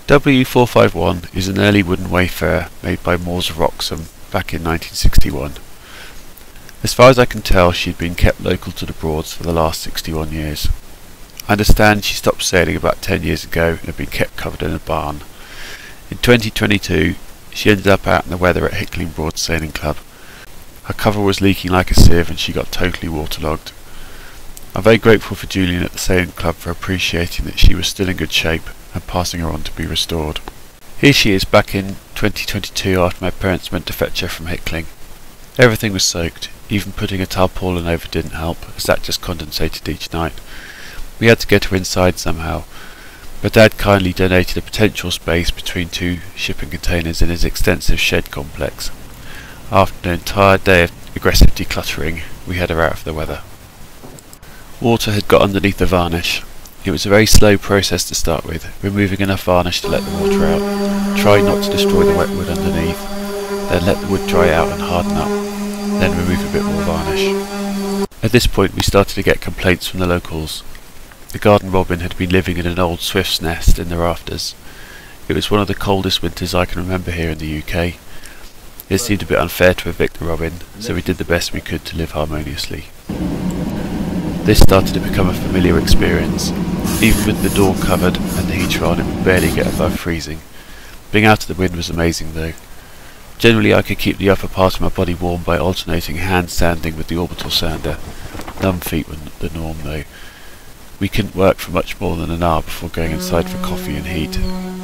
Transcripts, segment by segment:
W451 is an early wooden wayfarer made by Moores of Wroxham back in 1961. As far as I can tell, she had been kept local to the Broads for the last 61 years. I understand she stopped sailing about 10 years ago and had been kept covered in a barn. In 2022, she ended up out in the weather at Hickling Broad Sailing Club. Her cover was leaking like a sieve and she got totally waterlogged. I'm very grateful for Julian at the Sailing Club for appreciating that she was still in good shape and passing her on to be restored. Here she is back in 2022 after my parents went to fetch her from Hickling. Everything was soaked, even putting a tarpaulin over didn't help as that just condensated each night. We had to get her inside somehow, but Dad kindly donated a potential space between two shipping containers in his extensive shed complex. After an entire day of aggressive decluttering, we had her out of the weather. Water had got underneath the varnish. It was a very slow process to start with, removing enough varnish to let the water out, trying not to destroy the wet wood underneath, then let the wood dry out and harden up, then remove a bit more varnish. At this point we started to get complaints from the locals. The garden robin had been living in an old swift's nest in the rafters. It was one of the coldest winters I can remember here in the UK. It seemed a bit unfair to evict the robin, so we did the best we could to live harmoniously. This started to become a familiar experience. Even with the door covered and the heater on, it would barely get above freezing. Being out of the wind was amazing though. Generally I could keep the upper part of my body warm by alternating hand sanding with the orbital sander. Numb feet were the norm though. We couldn't work for much more than an hour before going inside for coffee and heat.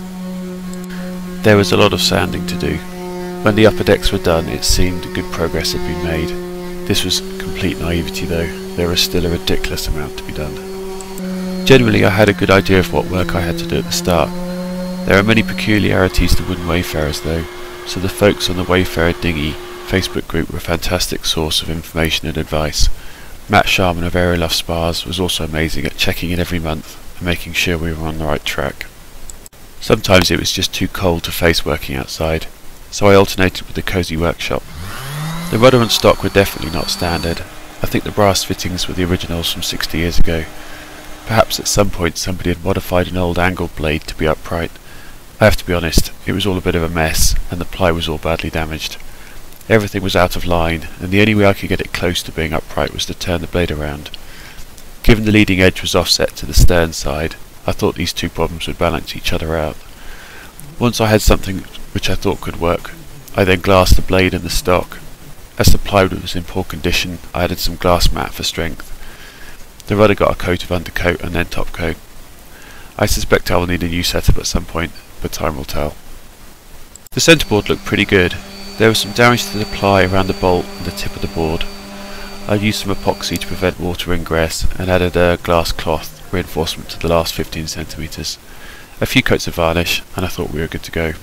There was a lot of sanding to do. When the upper decks were done, it seemed good progress had been made. This was complete naivety though. There was still a ridiculous amount to be done. Generally I had a good idea of what work I had to do at the start. There are many peculiarities to wooden wayfarers though, so the folks on the Wayfarer Dinghy Facebook group were a fantastic source of information and advice. Matt Sharman of Aeroloft Spars was also amazing at checking in every month and making sure we were on the right track. Sometimes it was just too cold to face working outside, so I alternated with the cosy workshop. The rudder and stock were definitely not standard. I think the brass fittings were the originals from 60 years ago. Perhaps at some point somebody had modified an old angled blade to be upright. I have to be honest, it was all a bit of a mess and the ply was all badly damaged. Everything was out of line and the only way I could get it close to being upright was to turn the blade around. Given the leading edge was offset to the stern side, I thought these two problems would balance each other out. Once I had something which I thought could work, I then glassed the blade and the stock. As the plywood was in poor condition, I added some glass mat for strength. The rudder got a coat of undercoat and then top coat. I suspect I will need a new setup at some point, but time will tell. The centreboard looked pretty good. There was some damage to the ply around the bolt and the tip of the board. I used some epoxy to prevent water ingress and added a glass cloth reinforcement to the last 15 centimetres. A few coats of varnish and I thought we were good to go.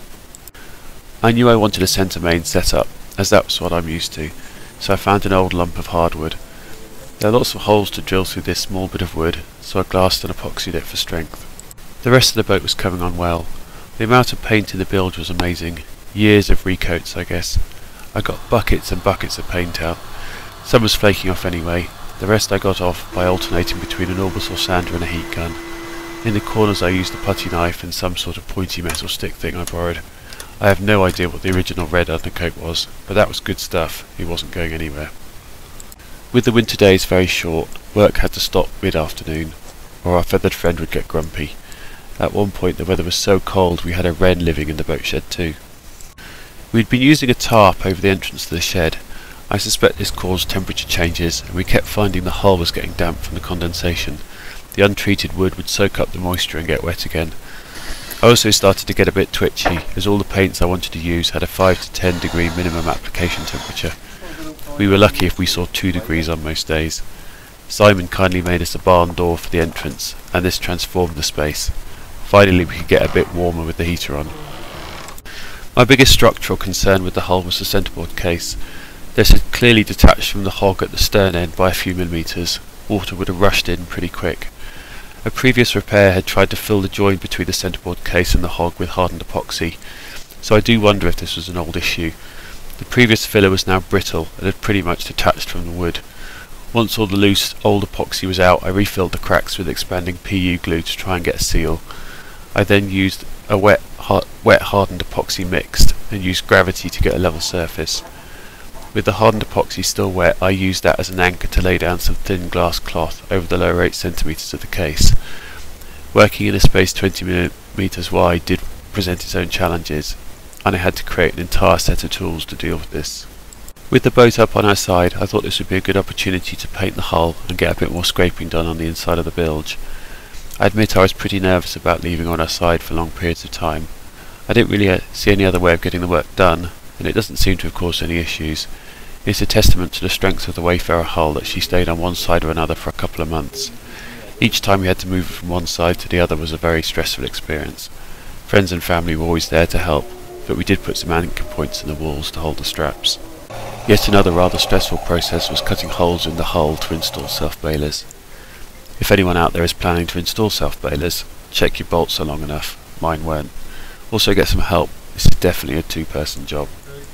I knew I wanted a centre main set up, as that was what I'm used to, so I found an old lump of hardwood. There are lots of holes to drill through this small bit of wood, so I glassed and epoxied it for strength. The rest of the boat was coming on well. The amount of paint in the bilge was amazing. Years of recoats, I guess. I got buckets and buckets of paint out. Some was flaking off anyway. The rest I got off by alternating between an orbital sander and a heat gun. In the corners I used a putty knife and some sort of pointy metal stick thing I borrowed. I have no idea what the original red undercoat was, but that was good stuff. It wasn't going anywhere. With the winter days very short, work had to stop mid-afternoon, or our feathered friend would get grumpy. At one point the weather was so cold we had a wren living in the boat shed too. We'd been using a tarp over the entrance to the shed. I suspect this caused temperature changes, and we kept finding the hull was getting damp from the condensation. The untreated wood would soak up the moisture and get wet again. I also started to get a bit twitchy, as all the paints I wanted to use had a 5 to 10 degree minimum application temperature. We were lucky if we saw 2 degrees on most days. Simon kindly made us a barn door for the entrance, and this transformed the space. Finally we could get a bit warmer with the heater on. My biggest structural concern with the hull was the centreboard case. This had clearly detached from the hog at the stern end by a few millimetres. Water would have rushed in pretty quick. A previous repair had tried to fill the joint between the centreboard case and the hog with hardened epoxy, so I do wonder if this was an old issue. The previous filler was now brittle and had pretty much detached from the wood. Once all the loose old epoxy was out, I refilled the cracks with expanding PU glue to try and get a seal. I then used a wet hardened epoxy mixed and used gravity to get a level surface. With the hardened epoxy still wet, I used that as an anchor to lay down some thin glass cloth over the lower 8 cm of the case. Working in a space 20 mm wide did present its own challenges, and I had to create an entire set of tools to deal with this. With the boat up on our side, I thought this would be a good opportunity to paint the hull and get a bit more scraping done on the inside of the bilge. I admit I was pretty nervous about leaving on our side for long periods of time. I didn't really see any other way of getting the work done, and it doesn't seem to have caused any issues. It's a testament to the strength of the Wayfarer hull that she stayed on one side or another for a couple of months. Each time we had to move from one side to the other was a very stressful experience. Friends and family were always there to help, but we did put some anchor points in the walls to hold the straps. Yet another rather stressful process was cutting holes in the hull to install self-bailers. If anyone out there is planning to install self-bailers, check your bolts are long enough. Mine weren't. Also get some help. This is definitely a two-person job.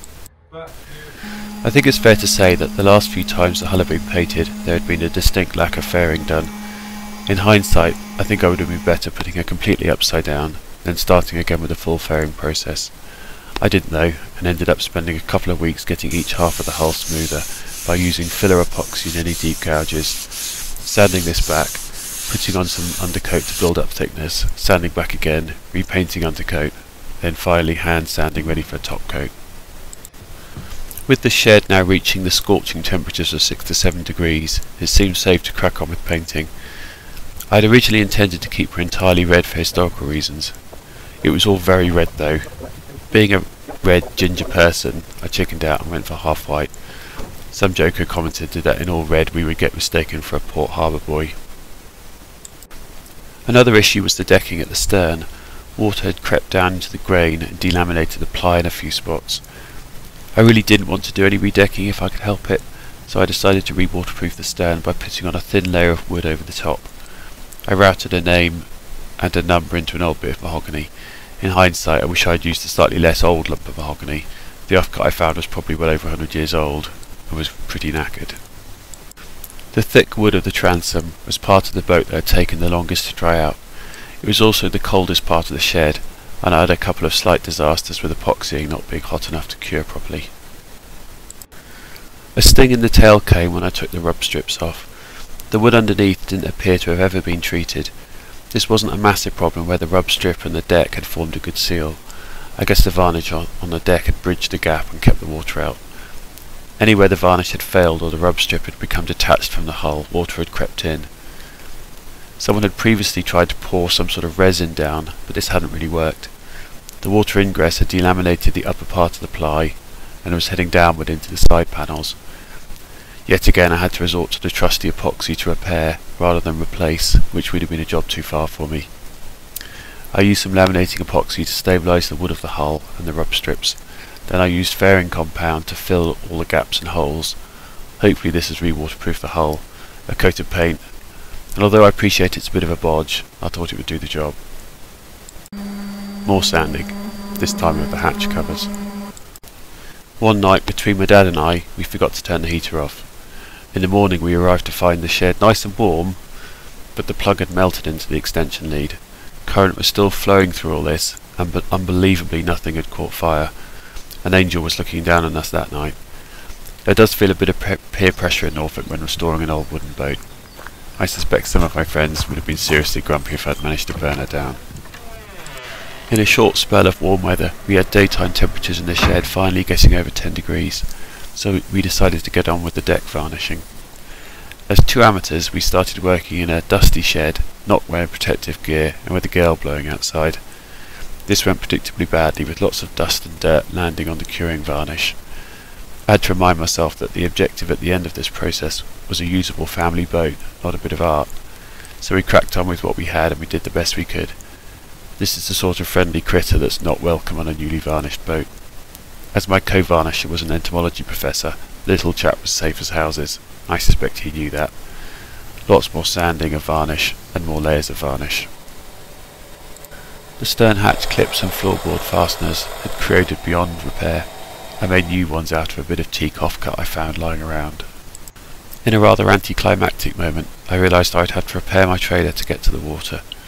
I think it's fair to say that the last few times the hull had been painted, there had been a distinct lack of fairing done. In hindsight, I think I would have been better putting her completely upside down, then starting again with the full fairing process. I didn't though, and ended up spending a couple of weeks getting each half of the hull smoother by using filler epoxy in any deep gouges, sanding this back, putting on some undercoat to build up thickness, sanding back again, repainting undercoat, then finally hand sanding ready for a top coat. With the shed now reaching the scorching temperatures of 6 to 7 degrees, it seemed safe to crack on with painting. I had originally intended to keep her entirely red for historical reasons. It was all very red though. Being a red ginger person, I chickened out and went for half white. Some joker commented that in all red we would get mistaken for a Port Harbour boy. Another issue was the decking at the stern. Water had crept down into the grain and delaminated the ply in a few spots. I really didn't want to do any redecking if I could help it, so I decided to re-waterproof the stern by putting on a thin layer of wood over the top. I routed a name and a number into an old bit of mahogany. In hindsight, I wish I had used a slightly less old lump of mahogany. The offcut I found was probably well over 100 years old and was pretty knackered. The thick wood of the transom was part of the boat that had taken the longest to dry out. It was also the coldest part of the shed, and I had a couple of slight disasters with epoxying not being hot enough to cure properly. A sting in the tail came when I took the rub strips off. The wood underneath didn't appear to have ever been treated. This wasn't a massive problem where the rub strip and the deck had formed a good seal. I guess the varnish on the deck had bridged the gap and kept the water out. Anywhere the varnish had failed or the rub strip had become detached from the hull, water had crept in. Someone had previously tried to pour some sort of resin down, but this hadn't really worked. The water ingress had delaminated the upper part of the ply and was heading downward into the side panels. Yet again I had to resort to the trusty epoxy to repair rather than replace, which would have been a job too far for me. I used some laminating epoxy to stabilise the wood of the hull and the rub strips. Then I used fairing compound to fill all the gaps and holes. Hopefully this has re-waterproofed the hull, a coat of paint, and although I appreciate it's a bit of a bodge, I thought it would do the job. More sanding, this time with the hatch covers. One night between my dad and I, we forgot to turn the heater off. In the morning we arrived to find the shed nice and warm, but the plug had melted into the extension lead. Current was still flowing through all this, and unbelievably nothing had caught fire. An angel was looking down on us that night. There does feel a bit of peer pressure in Norfolk when restoring an old wooden boat. I suspect some of my friends would have been seriously grumpy if I'd managed to burn her down. In a short spell of warm weather, we had daytime temperatures in the shed finally getting over 10 degrees, so we decided to get on with the deck varnishing. As two amateurs, we started working in a dusty shed, not wearing protective gear and with a gale blowing outside. This went predictably badly, with lots of dust and dirt landing on the curing varnish. I had to remind myself that the objective at the end of this process was a usable family boat, not a bit of art. So we cracked on with what we had and we did the best we could. This is the sort of friendly critter that's not welcome on a newly varnished boat. As my co-varnisher was an entomology professor, the little chap was safe as houses. I suspect he knew that. Lots more sanding of varnish and more layers of varnish. The stern hatch clips and floorboard fasteners had corroded beyond repair. I made new ones out of a bit of teak offcut I found lying around. In a rather anticlimactic moment, I realised I'd have to repair my trailer to get to the water.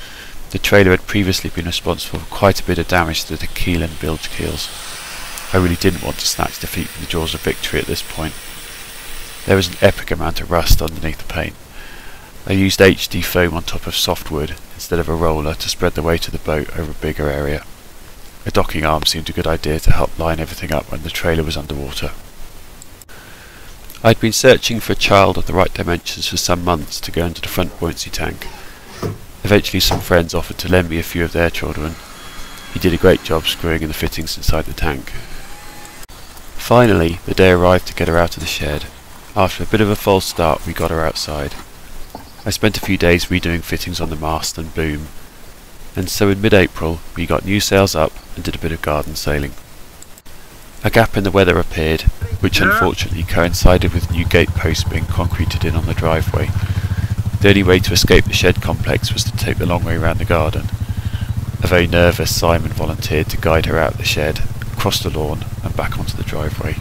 The trailer had previously been responsible for quite a bit of damage to the keel and bilge keels. I really didn't want to snatch defeat from the jaws of victory at this point. There was an epic amount of rust underneath the paint. I used HD foam on top of softwood instead of a roller to spread the weight of the boat over a bigger area. A docking arm seemed a good idea to help line everything up when the trailer was underwater. I'd been searching for a child of the right dimensions for some months to go into the front buoyancy tank. Eventually some friends offered to lend me a few of their children. He did a great job screwing in the fittings inside the tank. Finally, the day arrived to get her out of the shed. After a bit of a false start, we got her outside. I spent a few days redoing fittings on the mast and boom, and so in mid-April we got new sails up and did a bit of garden sailing. A gap in the weather appeared, which unfortunately coincided with new gate posts being concreted in on the driveway. The only way to escape the shed complex was to take the long way around the garden. A very nervous Simon volunteered to guide her out of the shed, across the lawn and back onto the driveway.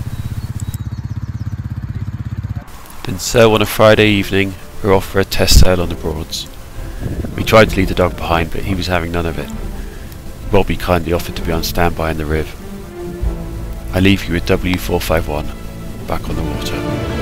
And so on a Friday evening we're off for a test sail on the Broads. We tried to leave the dog behind, but he was having none of it. Robbie kindly offered to be on standby in the Riv. I leave you with W451 back on the water.